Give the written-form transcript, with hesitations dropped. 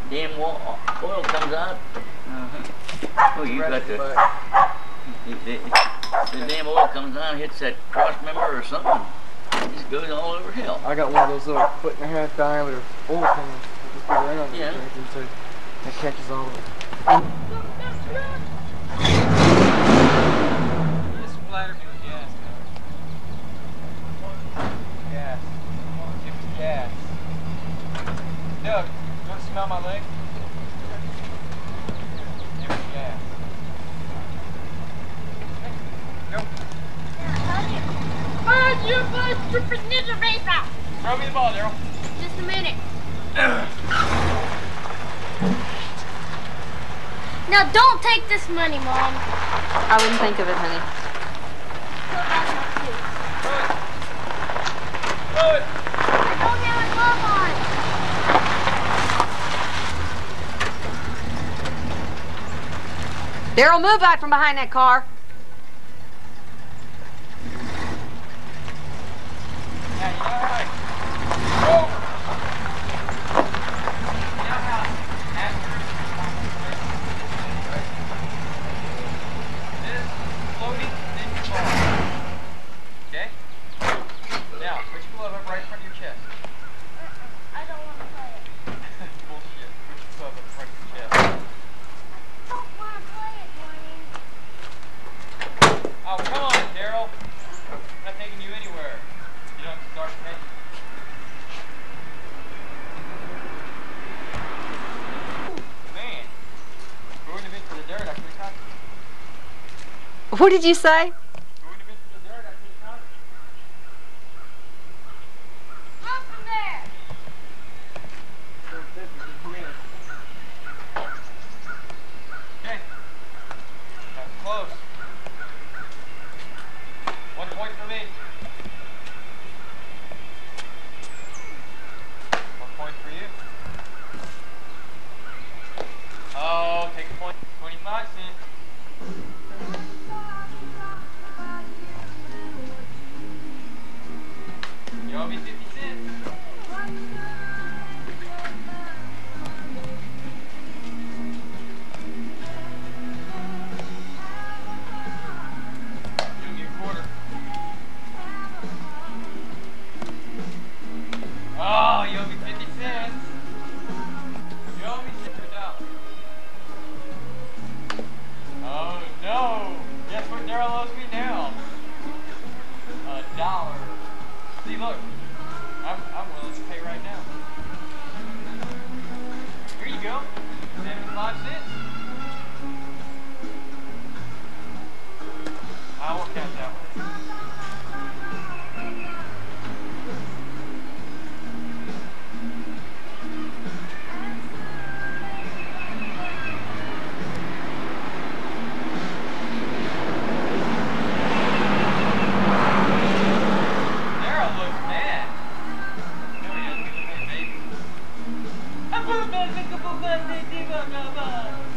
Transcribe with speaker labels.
Speaker 1: damn oil comes out. Oh, you got the damn oil comes out, hits that cross member or something. It just goes all over hell.
Speaker 2: I got one of those little 1.5-foot diameter oil pans. Just put it right on the tractor so it catches all of it.
Speaker 3: Just splatter me with gas, man. Gas. Give me gas. Doug, you want to smell my leg? Give me gas. Go.
Speaker 4: Oh, you little stupid ninja vapor!
Speaker 3: Throw me the ball, Daryl.
Speaker 4: Just a minute. Now don't take this money, Mom.
Speaker 5: I wouldn't think of it, honey.
Speaker 3: Throw it.
Speaker 4: I don't have a glove on.
Speaker 5: Daryl, move out from behind that car.
Speaker 3: Now, you know how to go. You know how after this floating, then you fall. Okay? Now, put your glove up right in front of your chest.
Speaker 4: I don't want to play it.
Speaker 3: Bullshit. Put your glove up in front of your chest.
Speaker 4: I don't want to play it, Dwayne.
Speaker 3: Oh, come on, Daryl. I'm not taking you anywhere. You don't have to start me. Man, if we wouldn't have been for the dirt, I could have caught you.
Speaker 5: What did you say?
Speaker 3: If we wouldn't have been for the dirt, I could have caught you.
Speaker 4: Up from there.
Speaker 3: Okay. That was close. 1 point for me. 1 point for you. Oh, take a point. 25 cents. You owe me 50 cents. You'll get a quarter. Oh, you owe me 50 cents. You owe me $6. Oh no! Guess what Daryl owes me now? $1. See, look, I'm willing to pay right now. Here you go, 75 cents. I won't count that one. Daryl looks mad. No, he doesn't. He's a baby. I'm going to make a birthday, Diva.